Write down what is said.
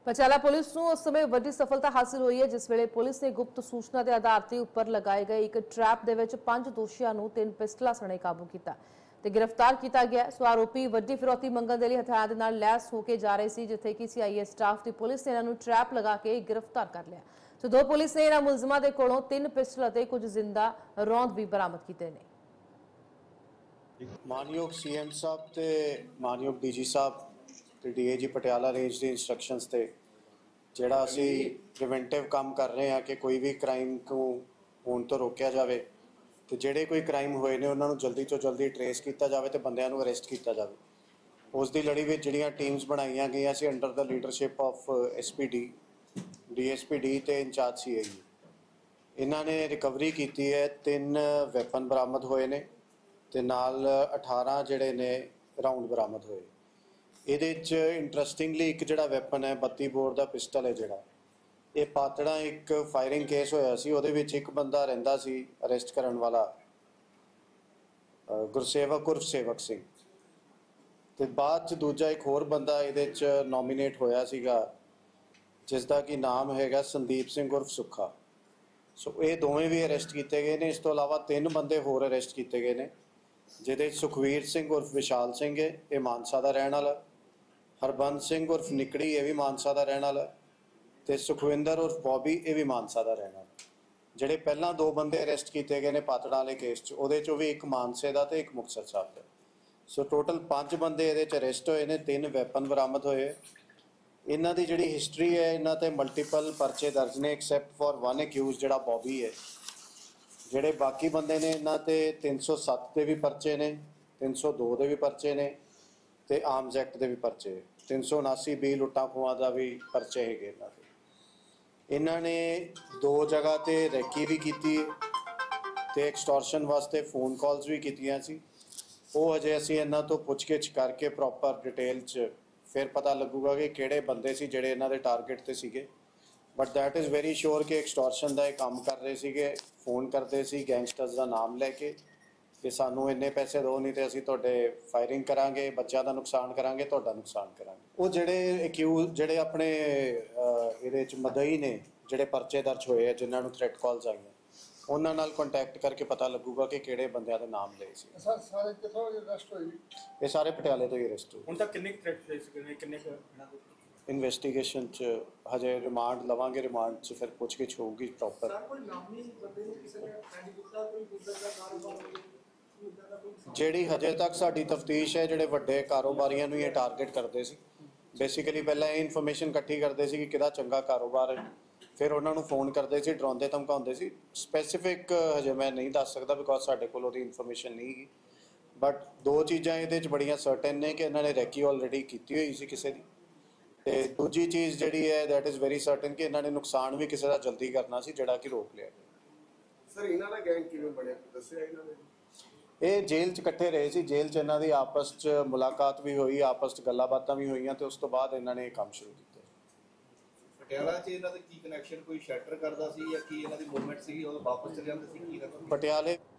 Patiala police को उस समय वड्डी सफलता हासिल हुई है जिस वेले पुलिस ने गुप्त सूचना के आधार पर उपर लगाए गए एक ट्रैप के विच 5 दोषियों को 3 पिस्टलों सने काबू किया ते गिरफ्तार किया गया। सो आरोपी वड्डी फिरौती मंगण के लिए हथियार के नाल लैस होकर जा रहे थे, जिथे कि सीआईए स्टाफ की पुलिस ने इन्हों ट्रैप लगा के गिरफ्तार कर लिया। सो दो पुलिस ने इन्होंने मुलजमां के कोलों 3 पिस्टल और कुछ जिंदा रौंद भी बरामद किए हैं। मानयोग सीएम साहब ते मानयोग डीजी साहब ते डीएजी पटियाला रेंज के इंस्ट्रक्शनस ते ਜਿਹੜਾ ਅਸੀਂ ਪ੍ਰੀਵੈਂਟਿਵ ਕੰਮ ਕਰ ਰਹੇ ਹਾਂ ਕਿ ਕੋਈ ਵੀ ਕ੍ਰਾਈਮ ਨੂੰ ਹੋਣ ਤੋਂ ਰੋਕਿਆ ਜਾਵੇ ਤੇ ਜਿਹੜੇ ਕੋਈ ਕ੍ਰਾਈਮ ਹੋਏ ਨੇ ਉਹਨਾਂ ਨੂੰ ਜਲਦੀ ਤੋਂ ਜਲਦੀ ਟਰੇਸ ਕੀਤਾ ਜਾਵੇ ਤੇ ਬੰਦਿਆਂ ਨੂੰ ਅਰੈਸਟ ਕੀਤਾ ਜਾਵੇ। ਉਸ ਦੀ ਲੜੀ ਵਿੱਚ ਜਿਹੜੀਆਂ ਟੀਮਸ ਬਣਾਈਆਂ ਗਈਆਂ ਸੀ ਅੰਡਰ ਦਾ ਲੀਡਰਸ਼ਿਪ ਆਫ ਐਸਪੀਡੀ ਡੀਐਸਪੀਡੀ ਤੇ ਇੰਚਾਰਜ ਸੀਆਈ, ਇਹਨਾਂ ਨੇ ਰਿਕਵਰੀ ਕੀਤੀ ਹੈ। 3 ਵੈਪਨ ਬਰਾਮਦ ਹੋਏ ਨੇ ਤੇ ਨਾਲ 18 ਜਿਹੜੇ ਨੇ ਰਾਉਂਡ ਬਰਾਮਦ ਹੋਏ। ਇਹਦੇ 'ਚ ਇੰਟਰਸਟਿੰਗਲੀ ਇੱਕ ਜਿਹੜਾ ਵੈਪਨ ਹੈ 32 ਬੋਰ ਦਾ ਪਿਸਟਲ ਹੈ, ਜਿਹੜਾ ਇਹ ਪਾਤੜਾ ਇੱਕ ਫਾਇਰਿੰਗ ਕੇਸ ਹੋਇਆ ਸੀ, ਉਹਦੇ ਵਿੱਚ ਇੱਕ ਬੰਦਾ ਰਹਿੰਦਾ ਸੀ ਅਰੈਸਟ ਕਰਨ ਵਾਲਾ ਗੁਰਸੇਵਕ ਉਰਫ ਸੇਵਕ ਸਿੰਘ, ਤੇ ਬਾਅਦ 'ਚ ਦੂਜਾ ਇੱਕ ਹੋਰ ਬੰਦਾ ਇਹਦੇ 'ਚ ਨੋਮੀਨੇਟ ਹੋਇਆ ਸੀਗਾ ਜਿਸ ਦਾ ਕਿ ਨਾਮ ਹੈਗਾ ਸੰਦੀਪ ਸਿੰਘ ਉਰਫ ਸੁੱਖਾ। ਸੋ ਇਹ ਦੋਵੇਂ ਵੀ ਅਰੈਸਟ ਕੀਤੇ ਗਏ ਨੇ। ਇਸ ਤੋਂ ਇਲਾਵਾ 3 ਬੰਦੇ ਹੋਰ ਅਰੈਸਟ ਕੀਤੇ ਗਏ ਨੇ, ਜਿਹਦੇ ਸੁਖਵੀਰ ਸਿੰਘ ਉਰਫ ਵਿਸ਼ਾਲ ਸਿੰਘ ਹੈ, ਇਹ ਮਾਨਸਾ ਦਾ ਰਹਿਣ ਵਾਲਾ, ਹਰਬੰਸ ਸਿੰਘ ਉਰਫ ਨਿਕੜੀ ਇਹ ਵੀ ਮਾਨਸਾ ਦਾ ਰਹਿਣ ਵਾਲਾ, ਤੇ ਸੁਖਵਿੰਦਰ ਉਰਫ ਬੌਬੀ ਇਹ ਵੀ ਮਾਨਸਾ ਦਾ ਰਹਿਣ ਵਾਲਾ। ਜਿਹੜੇ ਪਹਿਲਾਂ 2 ਬੰਦੇ ਅਰੈਸਟ ਕੀਤੇ ਗਏ ਨੇ ਪਾਤੜਾ ਵਾਲੇ ਕੇਸ 'ਚ, ਉਹਦੇ 'ਚੋਂ ਵੀ ਇੱਕ ਮਾਨਸੇ ਦਾ ਤੇ ਇੱਕ ਮੁਕਤਸਰ ਸਾਹਿਬ ਦਾ। ਸੋ ਟੋਟਲ 5 ਬੰਦੇ ਇਹਦੇ 'ਚ ਅਰੈਸਟ ਹੋਏ ਨੇ, 3 ਵੈਪਨ ਬਰਾਮਦ ਹੋਏ। ਇਹਨਾਂ ਦੀ ਜਿਹੜੀ ਹਿਸਟਰੀ ਹੈ, ਇਹਨਾਂ ਤੇ ਮਲਟੀਪਲ ਪਰਚੇ ਦਰਜ ਨੇ ਐਕਸੈਪਟ ਫॉर 1 ਅਕਿਊਜ਼ ਜਿਹੜਾ ਬੌਬੀ ਹੈ। ਜਿਹੜੇ ਬਾਕੀ ਬੰਦੇ ਨੇ ਇਹਨਾਂ ਤੇ 307 ਦੇ ਵੀ ਪਰਚੇ ਨੇ, 302 ਦੇ ਵੀ ਪਰਚੇ ਨੇ ਤੇ ਆਰਮਸ ਐਕਟ ਦੇ ਵੀ ਪਰਚੇ, 379 ਬੀ ਲੁੱਟਾਂ ਖੋਹਾਂ ਦਾ ਵੀ ਪਰਚੇ ਹੈਗੇ ਇਹਨਾਂ ਦੇ। ਇਹਨਾਂ ਨੇ 2 ਜਗ੍ਹਾ ਤੇ ਰੈਕੀ ਵੀ ਕੀਤੀ ਤੇ ਐਕਸਟੋਰਸ਼ਨ ਵਾਸਤੇ ਫੋਨ ਕਾਲਸ ਵੀ ਕੀਤੀਆਂ ਸੀ। ਉਹ ਅਜੇ ਅਸੀਂ ਇਹਨਾਂ ਤੋਂ ਪੁੱਛਗਿੱਛ ਕਰਕੇ ਪ੍ਰੋਪਰ ਡਿਟੇਲ 'ਚ ਫਿਰ ਪਤਾ ਲੱਗੂਗਾ ਕਿ ਕਿਹੜੇ ਬੰਦੇ ਸੀ ਜਿਹੜੇ ਇਹਨਾਂ ਦੇ ਟਾਰਗੇਟ ਤੇ ਸੀਗੇ। But that is very sure ਕਿ ਐਕਸਟੋਰਸ਼ਨ ਦਾ ਇਹ ਕੰਮ ਕਰ ਰਹੇ ਸੀਗੇ, ਫੋਨ ਕਰਦੇ ਸੀ ਗੈਂਗਸਟਰਸ ਦਾ ਨਾਮ ਲੈ ਕੇ ਕਿ ਸਾਨੂੰ ਇੰਨੇ ਪੈਸੇ ਦਿਓ ਨਹੀਂ ਤੇ ਅਸੀਂ ਤੁਹਾਡੇ ਫਾਇਰਿੰਗ ਕਰਾਂਗੇ, ਬੱਚਿਆਂ ਦਾ ਨੁਕਸਾਨ ਕਰਾਂਗੇ, ਤੁਹਾਡਾ ਨੁਕਸਾਨ ਕਰਾਂਗੇ। ਉਹ ਜਿਹੜੇ ਅਕਿਊਜ਼ ਜਿਹੜੇ ਆਪਣੇ ਇਹਦੇ 'ਚ ਮਦਈ ਨੇ, ਜਿਹੜੇ ਪਰਚੇ ਦਰਜ ਹੋਏ ਆ, ਜਿਨ੍ਹਾਂ ਨੂੰ ਥ੍ਰੈਟ ਕਾਲਸ ਆਈਆਂ, ਉਹਨਾਂ ਨਾਲ ਕੰਟੈਕਟ ਕਰਕੇ ਪਤਾ ਲੱਗੂਗਾ ਕਿ ਕਿਹੜੇ ਬੰਦਿਆਂ ਦੇ ਨਾਮ ਲਏ ਸੀ। ਸਾਰੇ ਕਿੱਥੋਂ ਅਰੈਸਟ ਹੋਏ? ਇਹ ਸਾਰੇ ਪਟਿਆਲੇ ਤੋਂ ਹੀ ਅਰੈਸਟ ਹੋਏ। ਹੁਣ ਤੱਕ ਕਿੰਨੇ ਥ੍ਰੈਟ ਫੇਸ ਕਰਨੇ, ਕਿੰਨੇ ਇਨਵੈਸਟੀਗੇਸ਼ਨ 'ਚ ਹਜੇ ਰਿਮਾਂਡ ਲਵਾਂਗੇ, ਰਿਮਾਂਡ 'ਚ ਫਿਰ ਪੁੱਛਗਿੱਛ ਹੋਊਗੀ ਪ੍ਰੋਪਰ। ਜਿਹੜੀ ਹਜੇ ਤੱਕ ਸਾਡੀ ਤਫਤੀਸ਼ ਹੈ, ਜਿਹੜੇ ਵੱਡੇ ਕਾਰੋਬਾਰੀਆਂ ਨੂੰ ਇਹ ਟਾਰਗੇਟ ਕਰਦੇ ਸੀ। ਬੇਸਿਕਲੀ ਪਹਿਲਾਂ ਇਹ ਇਨਫੋਰਮੇਸ਼ਨ ਇਕੱਠੀ ਕਰਦੇ ਸੀ ਕਿ ਕਿਹਦਾ ਚੰਗਾ ਕਾਰੋਬਾਰ ਹੈ, ਫਿਰ ਉਹਨਾਂ ਨੂੰ ਫੋਨ ਕਰਦੇ ਸੀ, ਡਰਾਉਂਦੇ ਧਮਕਾਉਂਦੇ ਸੀ। ਸਪੈਸੀਫਿਕ ਹਜੇ ਮੈਂ ਨਹੀਂ ਦੱਸ ਸਕਦਾ ਬਿਕੋਜ਼ ਸਾਡੇ ਕੋਲ ਉਹਦੀ ਇਨਫੋਰਮੇਸ਼ਨ ਨਹੀਂ ਹੈਗੀ। ਬਟ 2 ਚੀਜ਼ਾਂ ਇਹਦੇ 'ਚ ਬੜੀਆਂ ਸਰਟਨ ਨੇ ਕਿ ਇਹਨਾਂ ਨੇ ਰੈਕੀ ਆਲਰੇਡੀ ਕੀਤੀ ਹੋਈ ਸੀ ਕਿਸੇ ਦੀ, ਤੇ ਦੂਜੀ ਚੀਜ਼ ਜਿਹੜੀ ਹੈ ਦੈਟ ਇਜ਼ ਵੈਰੀ ਸਰਟਨ ਕਿ ਇਹਨਾਂ ਨੇ ਨੁਕਸਾਨ ਵੀ ਕਿਸੇ ਦਾ ਜਲਦੀ ਕਰਨਾ ਸੀ, ਜਿਹੜਾ ਕਿ ਰੋਕ ਲਿਆ। ਸਰ ਇਹਨਾਂ ਦਾ ਗੈਂਗ ਕਿਵੇਂ ਬਣਿਆ ਦੱਸਿਆ ਇਹਨਾਂ ਨੇ? ਇਹ ਜੇਲ੍ਹ 'ਚ ਇਕੱਠੇ ਰਹੇ ਸੀ, ਜੇਲ੍ਹ 'ਚ ਇਹਨਾਂ ਦੀ ਆਪਸ 'ਚ ਮੁਲਾਕਾਤ ਵੀ ਹੋਈ, ਆਪਸ 'ਚ ਗੱਲਾਂ ਬਾਤਾਂ ਵੀ ਹੋਈਆਂ ਤੇ ਉਸ ਤੋਂ ਬਾਅਦ ਇਹਨਾਂ ਨੇ ਇਹ ਕੰਮ ਸ਼ੁਰੂ ਕੀਤਾ। ਪਟਿਆਲਾ 'ਚ ਇਹਨਾਂ ਦਾ ਕੀ ਕਨੈਕਸ਼ਨ, ਕੋਈ ਸ਼ੈਲਟਰ ਕਰਦਾ ਸੀ ਜਾਂ ਕੀ ਇਹਨਾਂ ਦੀ ਮੂਵਮੈਂਟ ਸੀ, ਉਹ ਵਾਪਸ ਚਲੇ ਜਾਂਦੇ ਸੀ, ਕੀ ਕਰਦਾ? ਪਟਿਆਲੇ